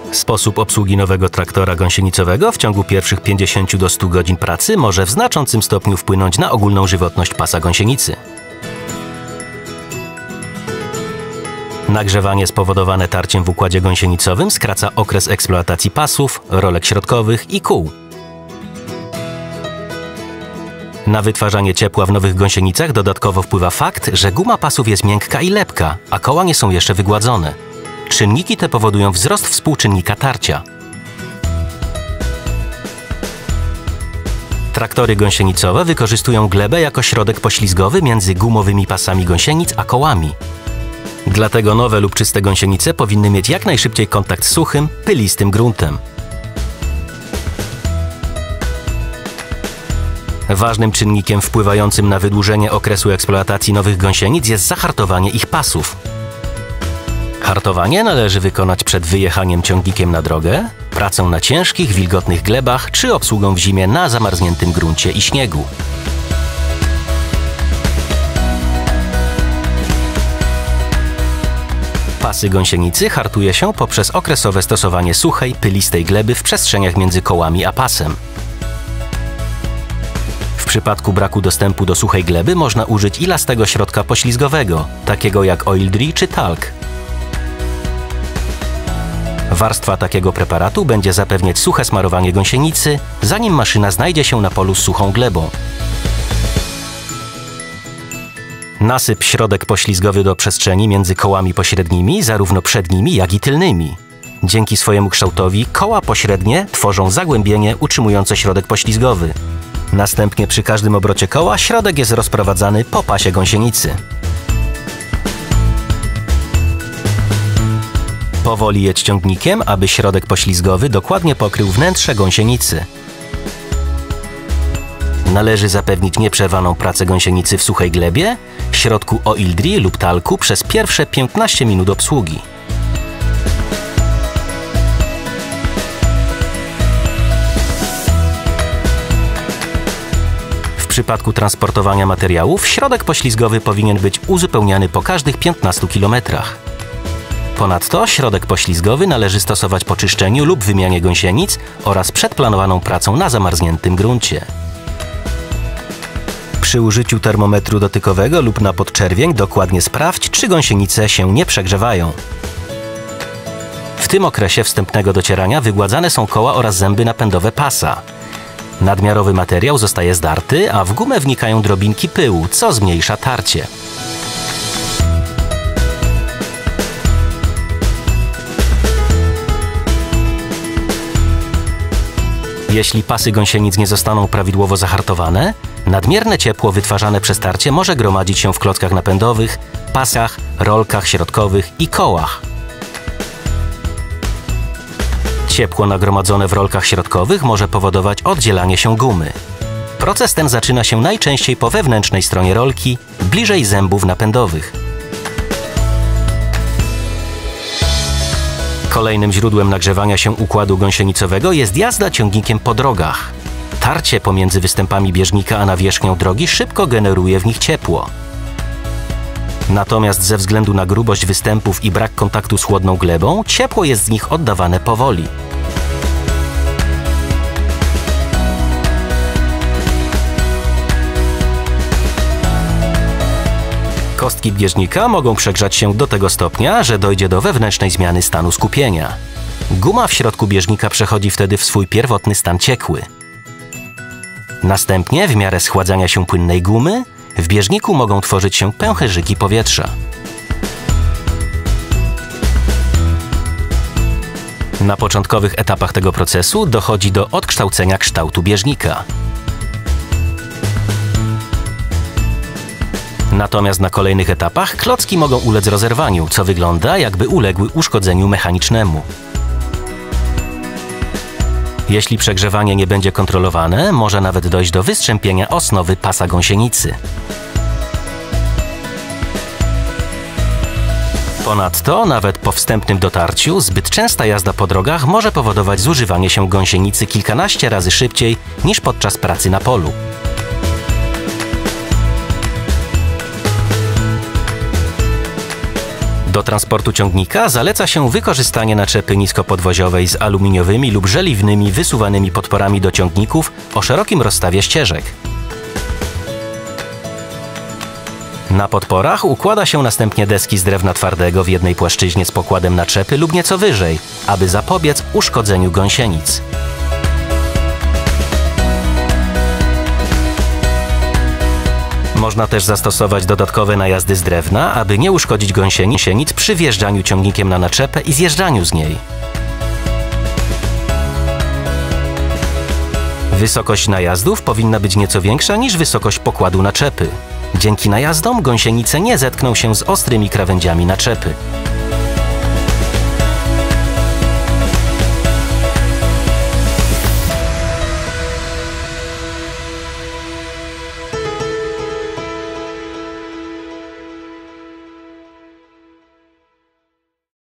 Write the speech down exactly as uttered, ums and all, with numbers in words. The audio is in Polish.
Sposób obsługi nowego traktora gąsienicowego w ciągu pierwszych pięćdziesięciu do stu godzin pracy może w znaczącym stopniu wpłynąć na ogólną żywotność pasa gąsienicy. Nagrzewanie spowodowane tarciem w układzie gąsienicowym skraca okres eksploatacji pasów, rolek środkowych i kół. Na wytwarzanie ciepła w nowych gąsienicach dodatkowo wpływa fakt, że guma pasów jest miękka i lepka, a koła nie są jeszcze wygładzone. Czynniki te powodują wzrost współczynnika tarcia. Traktory gąsienicowe wykorzystują glebę jako środek poślizgowy między gumowymi pasami gąsienic a kołami. Dlatego nowe lub czyste gąsienice powinny mieć jak najszybciej kontakt z suchym, pylistym gruntem. Ważnym czynnikiem wpływającym na wydłużenie okresu eksploatacji nowych gąsienic jest zahartowanie ich pasów. Hartowanie należy wykonać przed wyjechaniem ciągnikiem na drogę, pracą na ciężkich, wilgotnych glebach czy obsługą w zimie na zamarzniętym gruncie i śniegu. Pasy gąsienicy hartuje się poprzez okresowe stosowanie suchej, pylistej gleby w przestrzeniach między kołami a pasem. W przypadku braku dostępu do suchej gleby można użyć ilastego środka poślizgowego, takiego jak Oil Dri czy Talc. Warstwa takiego preparatu będzie zapewniać suche smarowanie gąsienicy, zanim maszyna znajdzie się na polu z suchą glebą. Nasyp środek poślizgowy do przestrzeni między kołami pośrednimi, zarówno przednimi, jak i tylnymi. Dzięki swojemu kształtowi koła pośrednie tworzą zagłębienie utrzymujące środek poślizgowy. Następnie przy każdym obrocie koła środek jest rozprowadzany po pasie gąsienicy. Powoli jedź ciągnikiem, aby środek poślizgowy dokładnie pokrył wnętrze gąsienicy. Należy zapewnić nieprzerwaną pracę gąsienicy w suchej glebie, środku Oil Dri lub talku przez pierwsze piętnaście minut obsługi. W przypadku transportowania materiałów środek poślizgowy powinien być uzupełniany po każdych piętnastu kilometrach. Ponadto środek poślizgowy należy stosować po czyszczeniu lub wymianie gąsienic oraz przed planowaną pracą na zamarzniętym gruncie. Przy użyciu termometru dotykowego lub na podczerwień dokładnie sprawdź, czy gąsienice się nie przegrzewają. W tym okresie wstępnego docierania wygładzane są koła oraz zęby napędowe pasa. Nadmiarowy materiał zostaje zdarty, a w gumę wnikają drobinki pyłu, co zmniejsza tarcie. Jeśli pasy gąsienic nie zostaną prawidłowo zahartowane, nadmierne ciepło wytwarzane przez tarcie może gromadzić się w klockach napędowych, pasach, rolkach środkowych i kołach. Ciepło nagromadzone w rolkach środkowych może powodować oddzielanie się gumy. Proces ten zaczyna się najczęściej po wewnętrznej stronie rolki, bliżej zębów napędowych. Kolejnym źródłem nagrzewania się układu gąsienicowego jest jazda ciągnikiem po drogach. Tarcie pomiędzy występami bieżnika a nawierzchnią drogi szybko generuje w nich ciepło. Natomiast ze względu na grubość występów i brak kontaktu z chłodną glebą, ciepło jest z nich oddawane powoli. Kostki bieżnika mogą przegrzać się do tego stopnia, że dojdzie do wewnętrznej zmiany stanu skupienia. Guma w środku bieżnika przechodzi wtedy w swój pierwotny stan ciekły. Następnie, w miarę schładzania się płynnej gumy, w bieżniku mogą tworzyć się pęcherzyki powietrza. Na początkowych etapach tego procesu dochodzi do odkształcenia kształtu bieżnika. Natomiast na kolejnych etapach klocki mogą ulec rozerwaniu, co wygląda, jakby uległy uszkodzeniu mechanicznemu. Jeśli przegrzewanie nie będzie kontrolowane, może nawet dojść do wystrzępienia osnowy pasa gąsienicy. Ponadto, nawet po wstępnym dotarciu, zbyt częsta jazda po drogach może powodować zużywanie się gąsienicy kilkanaście razy szybciej niż podczas pracy na polu. Do transportu ciągnika zaleca się wykorzystanie naczepy niskopodwoziowej z aluminiowymi lub żeliwnymi wysuwanymi podporami do ciągników o szerokim rozstawie ścieżek. Na podporach układa się następnie deski z drewna twardego w jednej płaszczyźnie z pokładem naczepy lub nieco wyżej, aby zapobiec uszkodzeniu gąsienic. Można też zastosować dodatkowe najazdy z drewna, aby nie uszkodzić gąsienic przy wjeżdżaniu ciągnikiem na naczepę i zjeżdżaniu z niej. Wysokość najazdów powinna być nieco większa niż wysokość pokładu naczepy. Dzięki najazdom gąsienice nie zetkną się z ostrymi krawędziami naczepy.